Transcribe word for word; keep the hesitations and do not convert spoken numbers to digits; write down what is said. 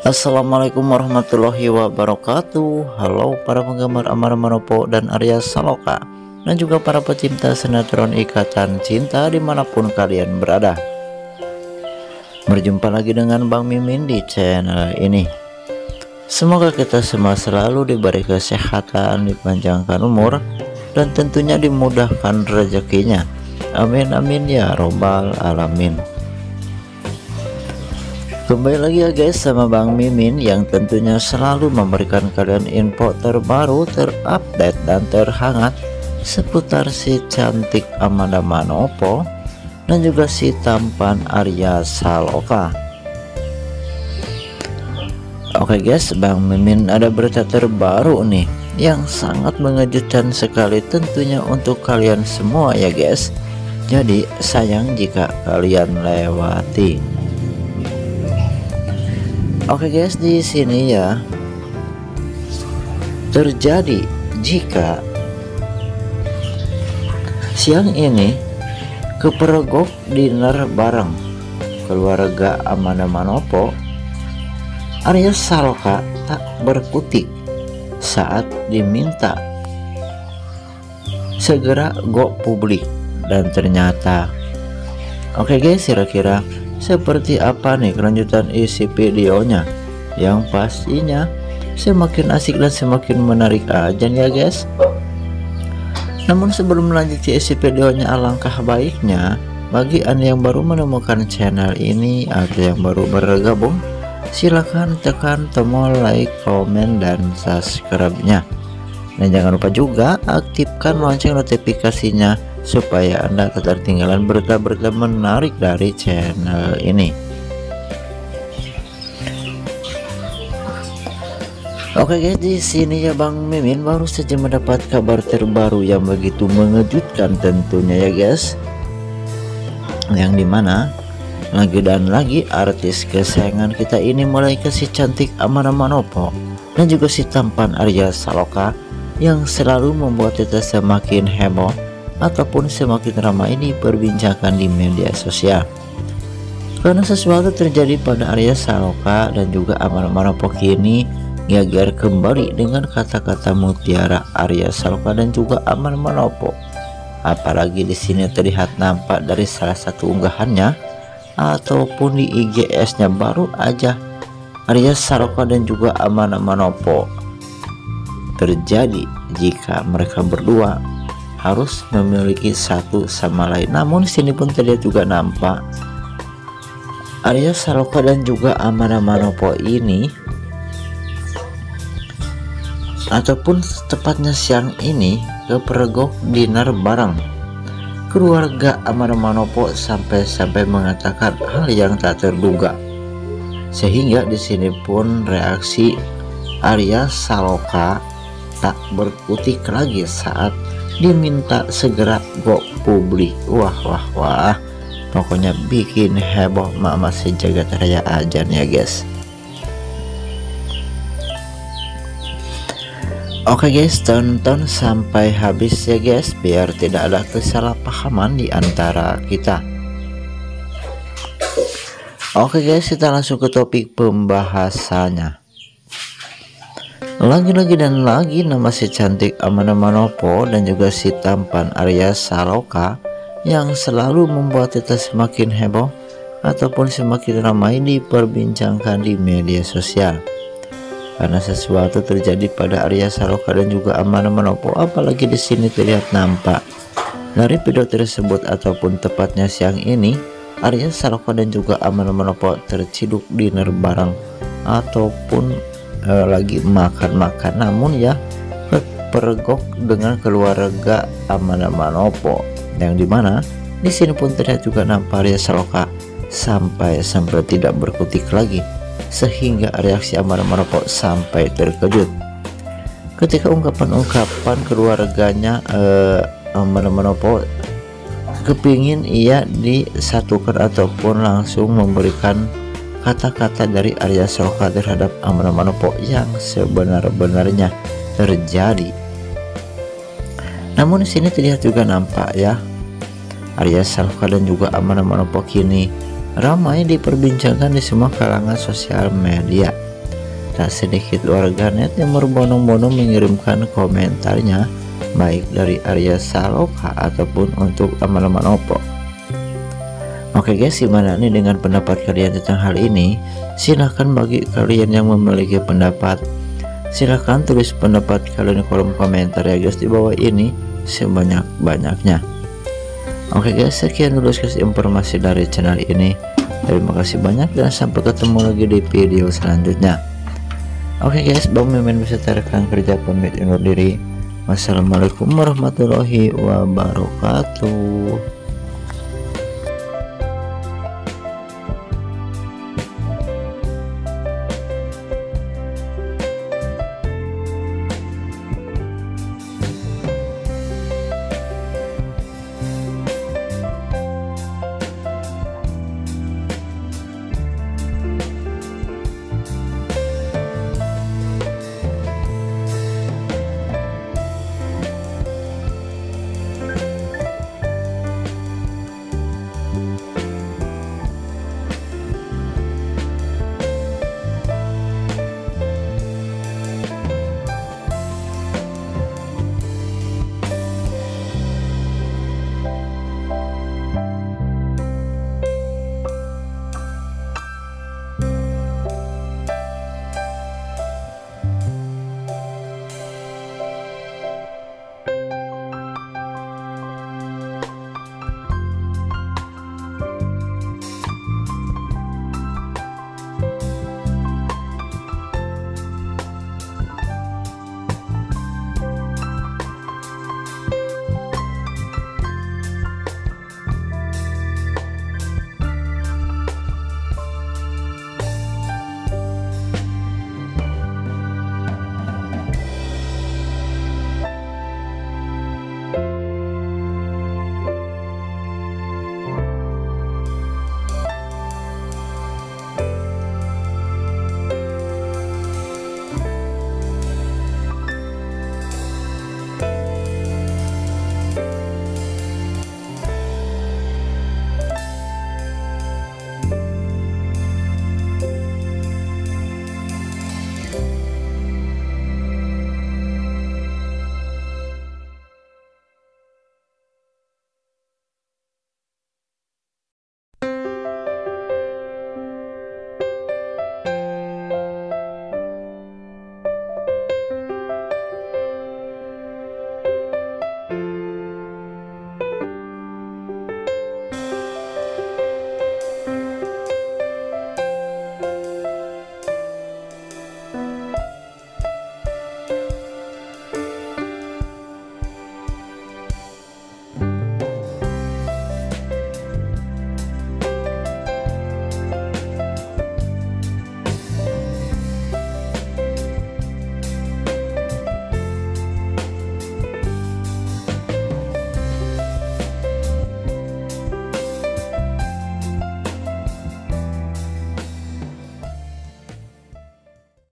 Assalamualaikum warahmatullahi wabarakatuh. Halo para penggemar Amara Manopo dan Arya Saloka, dan juga para pecinta sinetron Ikatan Cinta dimanapun kalian berada. Berjumpa lagi dengan Bang Mimin di channel ini. Semoga kita semua selalu diberi kesehatan, dipanjangkan umur, dan tentunya dimudahkan rezekinya. Amin amin ya robbal alamin. Kembali lagi ya guys sama Bang Mimin yang tentunya selalu memberikan kalian info terbaru, terupdate dan terhangat seputar si cantik Amanda Manopo dan juga si tampan Arya Saloka. Oke guys, Bang Mimin ada berita terbaru nih yang sangat mengejutkan sekali tentunya untuk kalian semua ya guys. Jadi sayang jika kalian lewati. Oke guys, di sini ya terjadi jika siang ini kepergok dinner bareng keluarga Amanda Manopo, Arya Saloka tak berkutik saat diminta segera go publik. Dan ternyata oke guys, kira-kira seperti apa nih kelanjutan isi videonya yang pastinya semakin asik dan semakin menarik aja ya guys. Namun sebelum melanjutkan isi videonya, alangkah baiknya bagi anda yang baru menemukan channel ini atau yang baru bergabung, silahkan tekan tombol like, komen, dan subscribe-nya. Dan jangan lupa juga aktifkan lonceng notifikasinya supaya anda tak tertinggalan berita-berita menarik dari channel ini. Oke guys, di sini ya Bang Mimin baru saja mendapat kabar terbaru yang begitu mengejutkan tentunya ya guys, yang dimana lagi dan lagi artis kesayangan kita ini mulai ke si cantik Amanda Manopo dan juga si tampan Arya Saloka yang selalu membuat kita semakin heboh ataupun semakin ramai ini perbincangan di media sosial karena sesuatu terjadi pada Arya Saloka dan juga Amanda Manopo kini gagal kembali dengan kata-kata mutiara Arya Saloka dan juga Amanda Manopo. Apalagi di sini terlihat nampak dari salah satu unggahannya ataupun di I G S-nya baru aja Arya Saloka dan juga Amanda Manopo terjadi jika mereka berdua harus memiliki satu sama lain. Namun sini pun terlihat juga nampak Arya Saloka dan juga Amanda Manopo ini ataupun tepatnya siang ini kepergok dinner bareng keluarga Amanda Manopo sampai-sampai mengatakan hal yang tak terduga, sehingga di sini pun reaksi Arya Saloka tak berkutik lagi saat diminta segera go publik. Wah wah wah, pokoknya bikin heboh mama sejagat raya aja nih ya guys. Oke guys, tonton sampai habis ya guys biar tidak ada kesalahpahaman di antara kita. Oke guys, kita langsung ke topik pembahasannya. Lagi-lagi dan lagi nama si cantik Amanda Manopo dan juga si tampan Arya Saloka yang selalu membuat kita semakin heboh ataupun semakin ramai diperbincangkan di media sosial karena sesuatu terjadi pada Arya Saloka dan juga Amanda Manopo. Apalagi di sini terlihat nampak dari video tersebut ataupun tepatnya siang ini Arya Saloka dan juga Amanda Manopo terciduk dinner bareng ataupun Uh, lagi makan-makan, namun ya kepergok dengan keluarga Amanda Manopo yang dimana di sini pun terlihat juga nampak Arya Saloka sampai sampai tidak berkutik lagi, sehingga reaksi Amanda Manopo sampai terkejut ketika ungkapan-ungkapan keluarganya uh, Amanda Manopo kepingin ia disatukan ataupun langsung memberikan kata-kata dari Arya Saloka terhadap Amanda Manopo yang sebenar-benarnya terjadi. Namun di sini terlihat juga nampak ya Arya Saloka dan juga Amanda Manopo kini ramai diperbincangkan di semua kalangan sosial media. tak sedikit warganet yang berbondong-bondong mengirimkan komentarnya, baik dari Arya Saloka ataupun untuk Amanda Manopo. Oke guys, gimana nih dengan pendapat kalian tentang hal ini? Silahkan bagi kalian yang memiliki pendapat, silahkan tulis pendapat kalian di kolom komentar ya guys di bawah ini sebanyak-banyaknya. Oke guys, sekian dulu guys informasi dari channel ini. Terima kasih banyak dan sampai ketemu lagi di video selanjutnya. Oke guys, Bang Mimin beserta rekan kerja pamit undur diri. Wassalamualaikum warahmatullahi wabarakatuh.